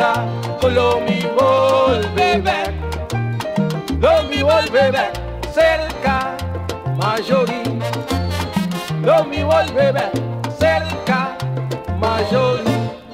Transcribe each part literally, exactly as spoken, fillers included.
cerca, lo mi volve back, lo mi volve back, cerca, mayorí, lo mi volve back, cerca, mayorí.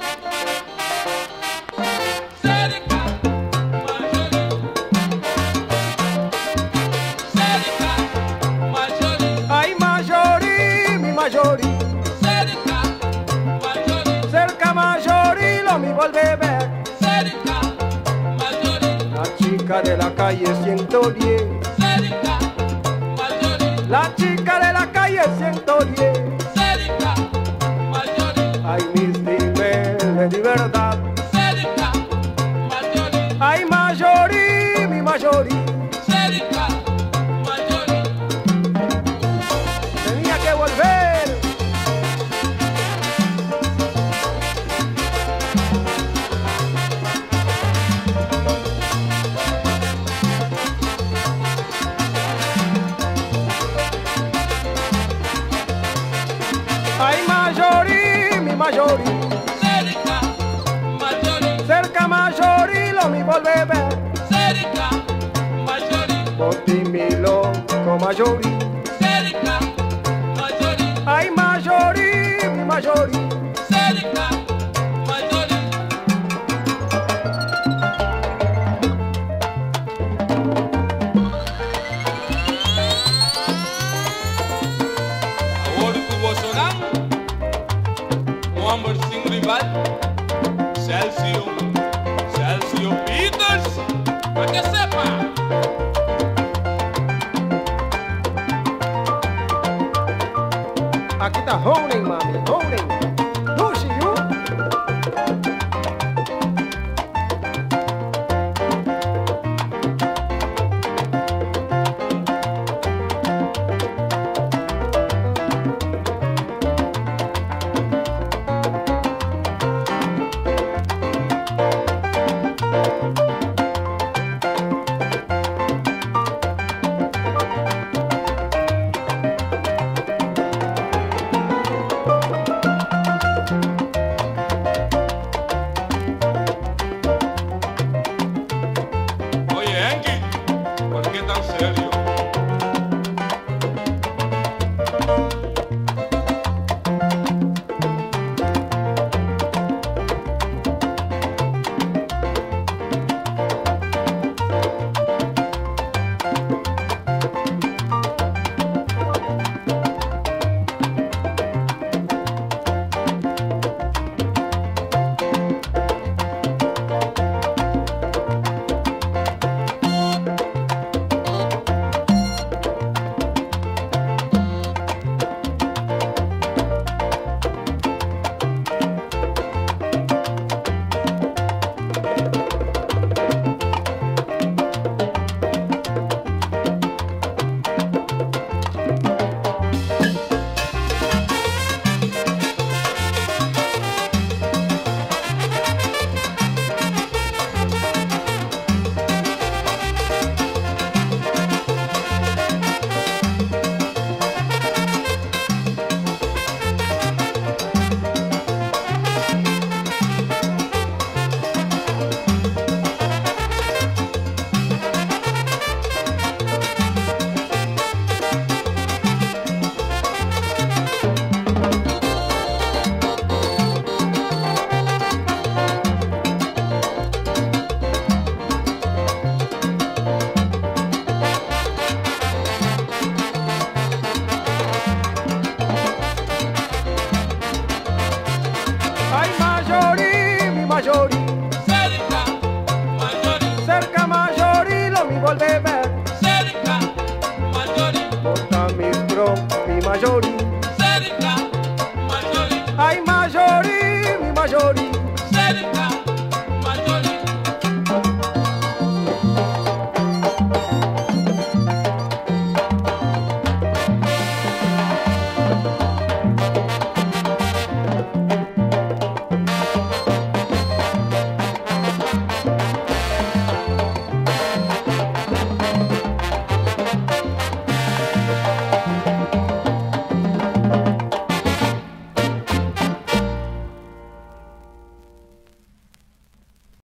Mayorí, cerca, mayorí, cerca mayorí, lo mi volve back, cerca, mayorí, la chica de la calle ciento diez, cerca, mayorí, la chica de la calle ciento diez, cerca, mayorí, ay mis niveles de verdad, cerca, mayorí, ay mayorí, mi mayorí, cerca, mayorí, tenía que volver. Ay mayorí, mi mayorí, cerca, mayorí, cerca mayorí, lo mi volve back, cerca, mayorí, Boti mi loco mayorí, cerca, mayorí, ay mayorí, mi mayorí, cerca, mayorí. Ahora tuvo Sonan, Mohamed Singh Rival, Celcio, Celcio Peters, para que sepa. aquí está Jones.